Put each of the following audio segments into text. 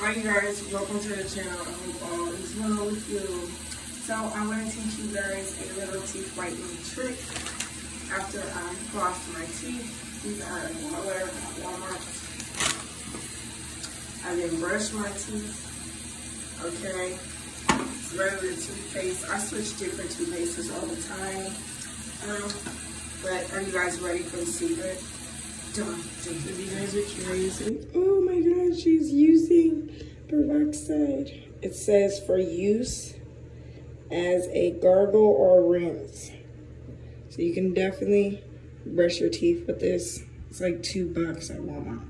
Hi guys, welcome to the channel. I hope all is well with you. So I'm going to teach you guys a little teeth whitening trick after I floss my teeth. These are at Walmart. I then brush my teeth. Okay, it's regular toothpaste. I switch different toothpastes all the time. But are you guys ready for the secret? If you guys are curious, oh my god, she's using peroxide. It says for use as a gargle or rinse. So you can definitely brush your teeth with this. It's like $2 at Walmart.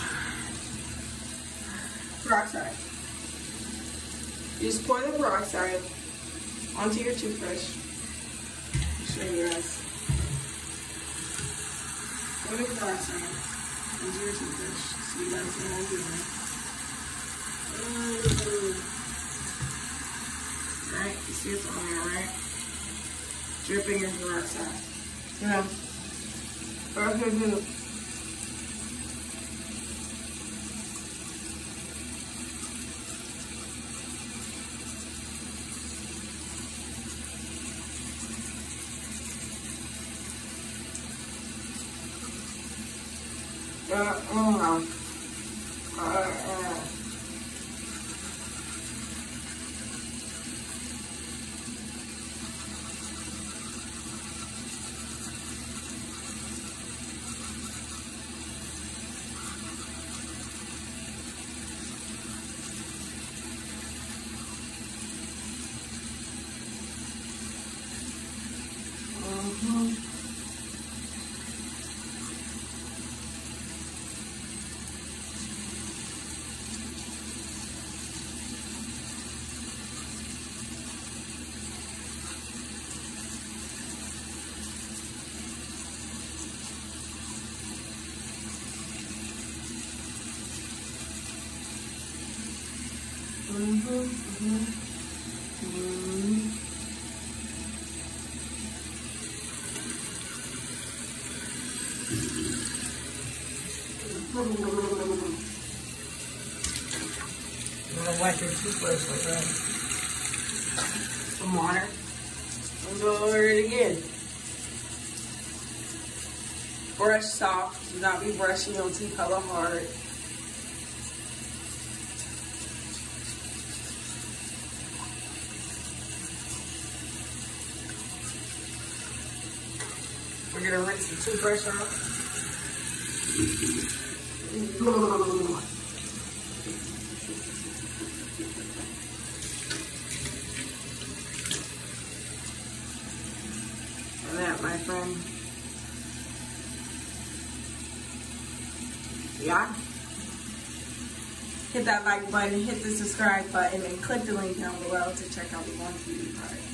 Peroxide. You just pour the peroxide onto your toothbrush. I'll show you guys. Pour the peroxide into your toothbrush so you guys know what I'm doing. Right? You see it's on there, right? Dripping your peroxide. You know? Okay, I'm gonna wipe your toothbrush like that. Some water. I'm gonna go over it again. Brush soft. Do not be brushing your teeth hella hard. We're gonna rinse the toothbrush off. And that, my friend. Yeah. Hit that like button, hit the subscribe button, and click the link down below to check out the one beauty product.